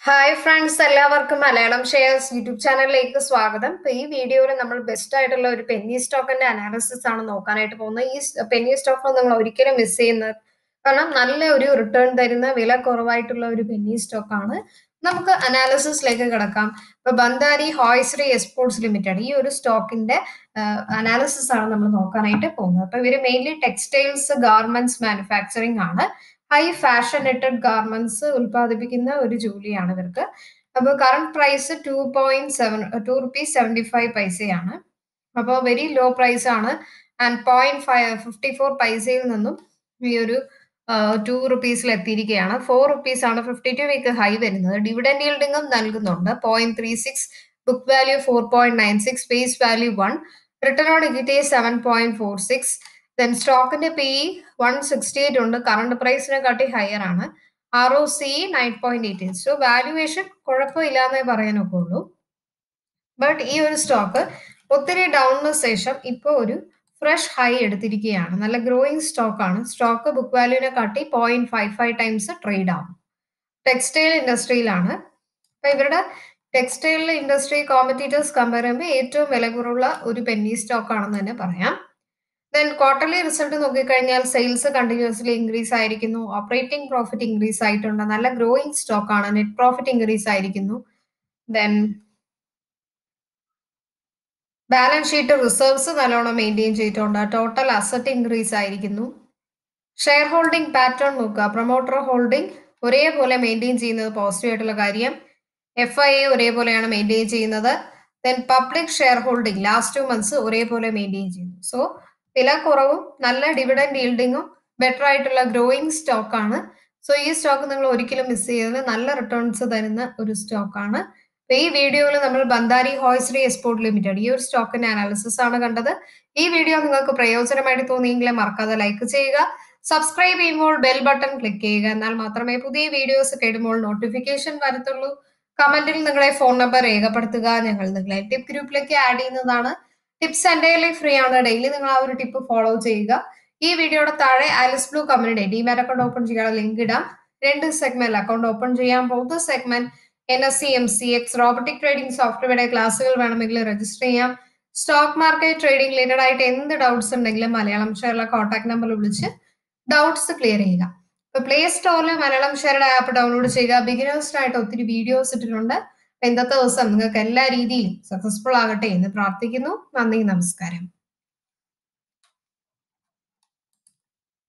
Hi friends, എല്ലാവർക്കും Malayalam shares YouTube ചാനലിലേക്ക് സ്വാഗതം. ഇപ്പൊ ഈ വീഡിയോയിൽ നമ്മൾ ബെസ്റ്റ് ആയിട്ടുള്ള ഒരു പെന്നി സ്റ്റോക്കിന്റെ അനാലിസിസ് ആണ് നോക്കാനായിട്ട് പോകുന്നത്. ഈ പെന്നി സ്റ്റോക്ക് നിങ്ങൾ ഒരിക്കലും മിസ് ചെയ്യുന്നത്, കാരണം നല്ല ഒരു റിട്ടേൺ തരുന്ന വില കുറവായിട്ടുള്ള ഒരു പെന്നി സ്റ്റോക്ക് ആണ്. നമുക്ക് അനാലിസിസിലേക്ക് കിടക്കാം. ഇപ്പൊ ബന്ധാരി ഹോയ്സറി എക്സ്പോർട്സ് ലിമിറ്റഡ് ഈ ഒരു സ്റ്റോക്കിന്റെ അനാലിസിസ് ആണ് നമ്മൾ നോക്കാനായിട്ട് പോകുന്നത്. അപ്പൊ ഇവര് മെയിൻലി ടെക്സ്റ്റൈൽസ് ഗാർമെന്റ്സ് മാനുഫാക്ചറിങ് ആണ്. ഹൈ ഫാഷനേറ്റഡ് ഗാർമെന്റ്സ് ഉൽപ്പാദിപ്പിക്കുന്ന ഒരു ജോലിയാണ് ഇവർക്ക്. അപ്പോൾ കറണ്ട് പ്രൈസ് 2.75 അപ്പോൾ വെരി ലോ പ്രൈസ് ആണ്. ആൻഡ് 0.54 പൈസയിൽ നിന്നും ഈ ഒരു 2 റുപ്പീസിൽ എത്തിയിരിക്കുകയാണ്. 4 റുപ്പീസ് ആണ് 52 വീക്ക് ഹൈ വരുന്നത്. ഡിവിഡൻഡ് ഈൽഡിംഗും നൽകുന്നുണ്ട്. 0.36, book value 4.96, face value 1, return on equity 7.46. Then സ്റ്റോക്കിന്റെ PE 168 ഉണ്ട്. കറണ്ട് പ്രൈസിനെ കാട്ടി ഹയർ ആണ്. ROCE 9.18. സോ വാല്യുവേഷൻ കുഴപ്പമില്ല എന്നേ പറയാനൊക്കെ ഉള്ളൂ. ബട്ട് ഈ ഒരു സ്റ്റോക്ക് ഒത്തിരി ഡൗണിന് ശേഷം ഇപ്പോൾ ഒരു ഫ്രഷ് ഹൈ എടുത്തിരിക്കുകയാണ്. നല്ല ഗ്രോയിങ് സ്റ്റോക്ക് ആണ്. സ്റ്റോക്ക് ബുക്ക് വാല്യൂവിനെ കാട്ടി 0.55 ടൈംസ് ട്രേഡ് ആവും. ടെക്സ്റ്റൈൽ ഇൻഡസ്ട്രിയിലാണ്. അപ്പൊ ഇവരുടെ ടെക്സ്റ്റൈൽ ഇൻഡസ്ട്രി കോമ്പറ്റീറ്റേഴ്സ് കമ്പയർ ചെയ്യുമ്പോൾ ഏറ്റവും വില കുറവുള്ള ഒരു പെന്നി സ്റ്റോക്ക് ആണെന്ന് തന്നെ പറയാം. ദെൻ ക്വാർട്ടർലി റിസൾട്ട് നോക്കിക്കഴിഞ്ഞാൽ സെയിൽസ് കണ്ടിന്യൂസ്ലി ഇൻക്രീസ് ആയിരിക്കുന്നു. ഓപ്പറേറ്റിംഗ് പ്രോഫിറ്റ് ഇൻക്രീസ് ആയിട്ടുണ്ട്. നല്ല ഗ്രോയിങ് സ്റ്റോക്ക് ആണ്. നെറ്റ് പ്രോഫിറ്റ് ഇൻക്രീസ് ആയിരിക്കുന്നു. ദെൻ ബാലൻസ് ഷീറ്റ് റിസർവ്സ് നല്ലോണം മെയിൻറ്റെയിൻ ചെയ്തിട്ടുണ്ട്. ടോട്ടൽ അസറ്റ് ഇൻക്രീസ് ആയിരിക്കുന്നു. ഷെയർ ഹോൾഡിംഗ് പാറ്റേൺ നോക്കുക. പ്രൊമോട്ടർ ഹോൾഡിംഗ് ഒരേപോലെ മെയിൻറ്റെയിൻ ചെയ്യുന്നത് പോസിറ്റീവ് ആയിട്ടുള്ള കാര്യം. FIA ഒരേപോലെയാണ് മെയിൻറ്റെയിൻ ചെയ്യുന്നത്. Then public share holding last 2 months ഒരേപോലെ മെയിൻറ്റെയിൻ ചെയ്യുന്നു. സോ വില കുറവും നല്ല ഡിവിഡൻഡ് ഈൽഡിങ്ങും ബെറ്റർ ആയിട്ടുള്ള ഗ്രോയിങ് സ്റ്റോക്ക് ആണ്. സോ ഈ സ്റ്റോക്ക് നിങ്ങൾ ഒരിക്കലും മിസ് ചെയ്യരുത്. നല്ല റിട്ടേൺസ് തരുന്ന ഒരു സ്റ്റോക്ക് ആണ്. ഈ വീഡിയോയിൽ നമ്മൾ ബന്ധാരി ഹോയ്സറി എക്സ്പോർട്ട് ലിമിറ്റഡ് ഈ ഒരു സ്റ്റോക്കിന്റെ അനാലിസിസ് ആണ് കണ്ടത്. ഈ വീഡിയോ നിങ്ങൾക്ക് പ്രയോജനമായിട്ട് തോന്നിയെങ്കിൽ മറക്കാതെ ലൈക്ക് ചെയ്യുക. സബ്സ്ക്രൈബ് ചെയ്യുമ്പോൾ ബെൽ ബട്ടൺ ക്ലിക്ക് ചെയ്യുക. എന്നാൽ മാത്രമേ പുതിയ വീഡിയോസ് കേടുമ്പോൾ നോട്ടിഫിക്കേഷൻ വരത്തുള്ളൂ. കമന്റിൽ നിങ്ങളെ ഫോൺ നമ്പർ രേഖപ്പെടുത്തുക. ഞങ്ങൾ നിങ്ങളെ ടിപ്പ് ഗ്രൂപ്പിലേക്ക് ആഡ് ചെയ്യുന്നതാണ്. ടിപ്സ് എൻ്റയർലി ഫ്രീ ആണ്. ഡെയിലി നിങ്ങൾ ആ ഒരു ടിപ്പ് ഫോളോ ചെയ്യുക. ഈ വീഡിയോയുടെ താഴെ ആലിസ് ബ്ലൂ കമ്പനിയുടെ ഡിമാറ്റ് അക്കൗണ്ട് ഓപ്പൺ ചെയ്യാനുള്ള ലിങ്ക് ഇടാം. 2 സെഗ്മെന്റിൽ അക്കൗണ്ട് ഓപ്പൺ ചെയ്യാം. Both segment NSE MCX robotic trading സോഫ്റ്റ്വെയറുടെ ക്ലാസ്സുകൾ വേണമെങ്കിൽ രജിസ്റ്റർ ചെയ്യാം. സ്റ്റോക്ക് മാർക്കറ്റ് ട്രേഡിംഗ് റിലേറ്റഡ് ആയിട്ട് എന്ത് ഡൗട്ട്സ് ഉണ്ടെങ്കിലും മലയാളം ഷെയറിലെ കോൺടാക്ട് നമ്പറിൽ വിളിച്ച് ഡൗട്ട്സ് ക്ലിയർ ചെയ്യുക. ഇപ്പൊ പ്ലേ സ്റ്റോറിൽ മലയാളം ഷെയറുടെ ആപ്പ് ഡൗൺലോഡ് ചെയ്യുക. ബിഗിനേഴ്സിനായിട്ട് ഒത്തിരി വീഡിയോസ് ഇട്ടിട്ടുണ്ട്. ഇന്നത്തെ ദിവസം നിങ്ങൾക്ക് എല്ലാ രീതിയിലും സക്സസ്ഫുൾ ആകട്ടെ എന്ന് പ്രാർത്ഥിക്കുന്നു. നന്ദി, നമസ്കാരം.